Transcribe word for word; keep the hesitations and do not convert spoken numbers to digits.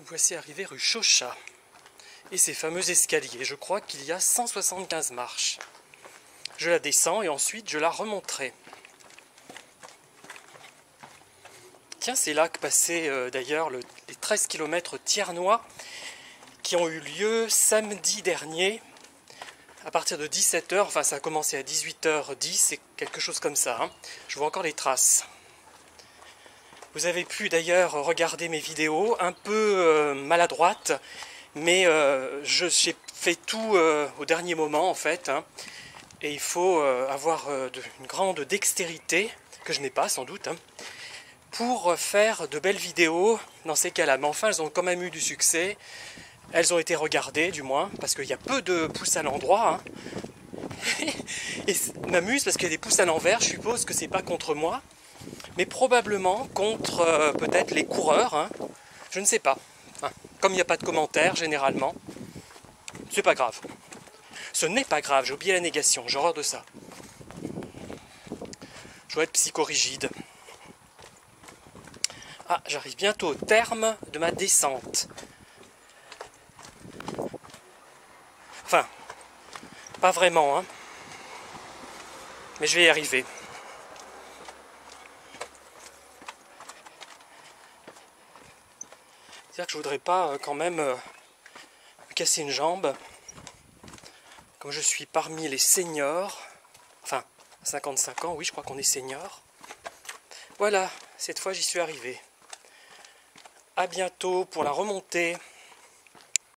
Voici arrivé rue Chauchat et ces fameux escaliers. Je crois qu'il y a cent soixante-quinze marches. Je la descends et ensuite je la remonterai. Tiens, c'est là que passaient euh, d'ailleurs le, les treize kilomètres Thiernois qui ont eu lieu samedi dernier à partir de dix-sept heures. Enfin, ça a commencé à dix-huit heures dix, c'est quelque chose comme ça. Hein. Je vois encore les traces. Vous avez pu d'ailleurs regarder mes vidéos, un peu euh, maladroites, mais euh, j'ai fait tout euh, au dernier moment en fait. Hein, et il faut euh, avoir euh, de, une grande dextérité, que je n'ai pas sans doute, hein, pour faire de belles vidéos dans ces cas-là. Mais enfin, elles ont quand même eu du succès. Elles ont été regardées, du moins, parce qu'il y a peu de pouces à l'endroit. Hein. Et m'amuse parce qu'il y a des pouces à l'envers, je suppose que c'est pas contre moi. Mais probablement contre euh, peut-être les coureurs, hein. Je ne sais pas. Hein. Comme il n'y a pas de commentaires généralement, c'est pas grave. Ce n'est pas grave, j'ai oublié la négation, j'ai horreur de ça. Je dois être psychorigide. Ah, j'arrive bientôt au terme de ma descente. Enfin, pas vraiment, hein. Mais je vais y arriver. C'est-à-dire que je voudrais pas euh, quand même euh, me casser une jambe. Comme je suis parmi les seniors, enfin, à cinquante-cinq ans, oui, je crois qu'on est senior. Voilà, cette fois j'y suis arrivé. À bientôt pour la remontée.